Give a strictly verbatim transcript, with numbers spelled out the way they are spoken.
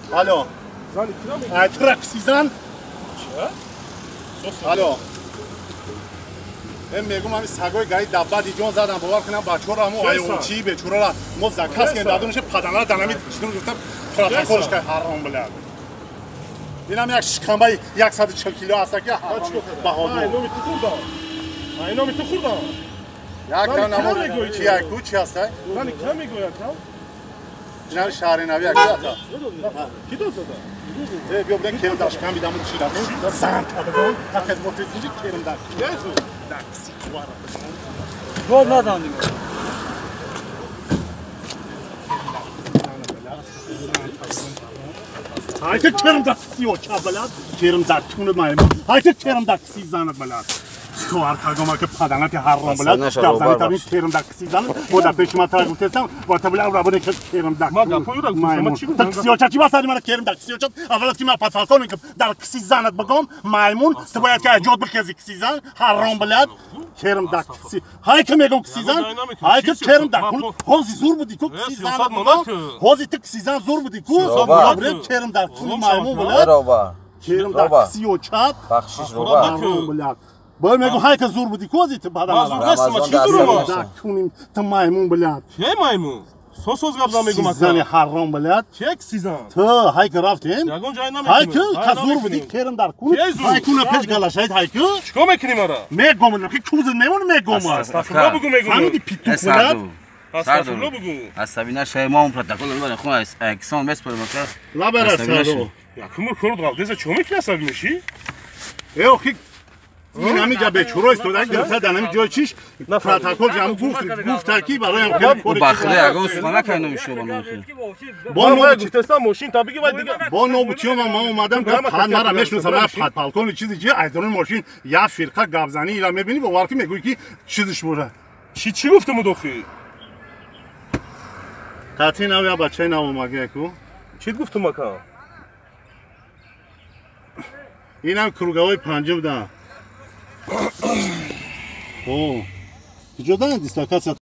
الو زن کیرم اترکسی زن چه؟ الو من میگم همین سگای گای دبا دیجون زدم باور کنم بچه‌ها رو همون آیوتی به چورا را مزکاس که دادونش پدنه دنمی چیزو گفتم پروتکلش که حرام بلد اینم یک شکمبای صد و چهل کیلو است که بهادر اینو می تو خوردم اینو می تو خوردم یک تا نمو چی یک کوچی هست زن کیرم میگوید جناب شهر نوی یک تا کی دوست داره ای بیا ببین که داش کم بیدم چی داد زن تا بگم حقیقت متوجه کردم داد یسو داکسی وارا گل ندادیم های که کرم داکسی و چا بلد کرم داکتون مایم های که کرم داکسی زند بلد خوار کاغما که پدنات حرام بلد دافزنی تابین کرم داکسی زند بود پیش ما تا گفتم با تا بلا رابطه که کرم داکسی ما گپوی را گفتم چی بود داکسی و چا چی واسه من کرم داکسی و چا اولش که ما پاتفالکون میگم داکسی زند بگم مایمون تو باید که اجازه بخزی کسی زن حرام بلد کرم داکسی های که میگم کسی زن های که کرم داکون هوزی زور بودی کو کسی زن هوزی تو کسی زن زور بودی کو برای کرم داکون مایمون بلد کرم داکسی و چا بخشش رو بلد باید میگم های که زور بودی کوزی تو بعد ما زور هستم ما چی زور ما داکونیم تو مایمون بلد کی مایمون سو سوز قبلا میگم زن حرام بلد چک سیزن تو های که رفتیم یگون جای نمیکنیم های که کزور بودی کرم در کون های کونه پیش گلاشید های که چیکار میکنیم آره میگم نه که کوز نمون میگم استغفرالله بگو میگم فهمیدی پیتو بلد استغفرالله بگو عصبی نشه ما اون پروتکل رو خون از اکسون بسپرم که لا برس سادو یکم خورد قبل دیگه چه میکنی عصبی میشی ای اخی این همینجا به چورو استودن گرفته دنمی جای چیش پروتکل جمع گفت گفت کی برایم خیلی او بخله اگه سونا کنه میشه با با ما گفتم ماشین تا بگی باید دیگه با نوبتیو من اومدم که پد مرا میشناسم من پد پالکون چیزی چیه ایدون ماشین یا فرقه گابزنی اینا میبینی با وارکی میگویی که چیزش بوده چی چی گفته مدخی قاطی نو یا بچه نو مگه کو چی گفتم مکا اینم کروگاوی پنجم ده او جدا دیستاکاس